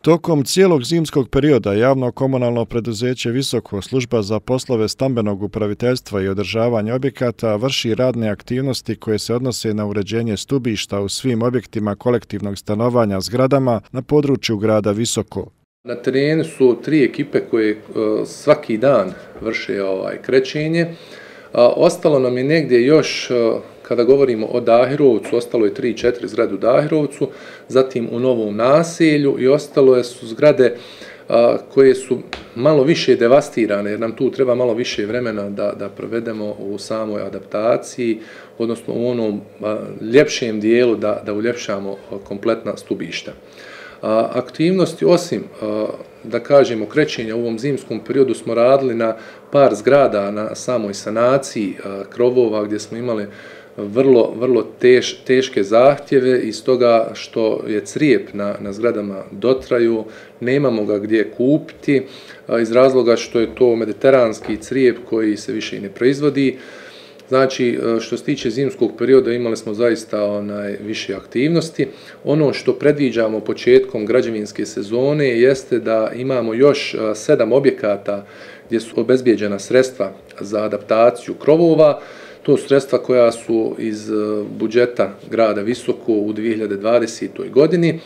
Tokom cijelog zimskog perioda javno komunalno preduzeće Visoko, služba za poslove stambenog upraviteljstva i održavanja objekata vrši radne aktivnosti koje se odnose na uređenje stubišta u svim objektima kolektivnog stanovanja zgradama na području grada Visoko. Na terenu su 3 ekipe koje svaki dan vrše krečenje. Ostalo nam je negdje još, kada govorimo o Dahirovcu, ostalo je 3-4 zgrade u Dahirovcu, zatim u Novom naselju i ostalo su zgrade koje su malo više devastirane, jer nam tu treba malo više vremena da provedemo u samoj adaptaciji, odnosno u onom ljepšem dijelu da uljepšamo kompletna stubišta. Aktivnosti, osim, da kažemo, krećenja u ovom zimskom periodu smo radili na par zgrada na samoj sanaciji krovova gdje smo imali vrlo teške zahtjeve iz toga što je crijep na zgradama dotraju, nemamo ga gdje kupiti iz razloga što je to mediteranski crijep koji se više i ne proizvodi. Znači, što se tiče zimskog perioda imali smo zaista više aktivnosti. Ono što predviđamo početkom građevinske sezone jeste da imamo još 7 objekata gdje su obezbijeđena sredstva za adaptaciju krovova. To su sredstva koja su iz budžeta grada Visoko u 2020. godini.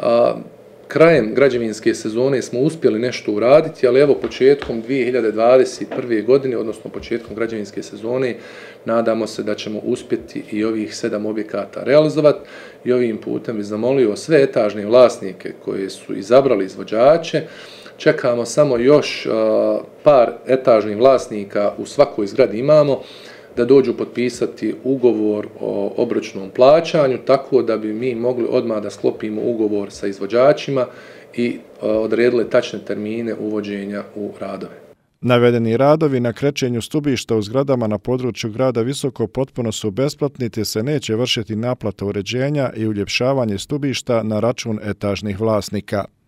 Krajem građevinske sezone smo uspjeli nešto uraditi, ali evo početkom 2021. godine, odnosno početkom građevinske sezone, nadamo se da ćemo uspjeti i ovih 7 objekata realizovati. I ovim putem bih zamolio sve etažne vlasnike koji su izabrali izvođače. Čekamo samo još par etažnih vlasnika u svakoj zgradi imamo, da dođu potpisati ugovor o obročnom plaćanju, tako da bi mi mogli odmah da sklopimo ugovor sa izvođačima i odredili tačne termine uvođenja u radove. Navedeni radovi na krećenju stubišta u zgradama na području grada Visoko potpuno su besplatni te se neće vršiti naplata uređenja i uljepšavanje stubišta na račun etažnih vlasnika.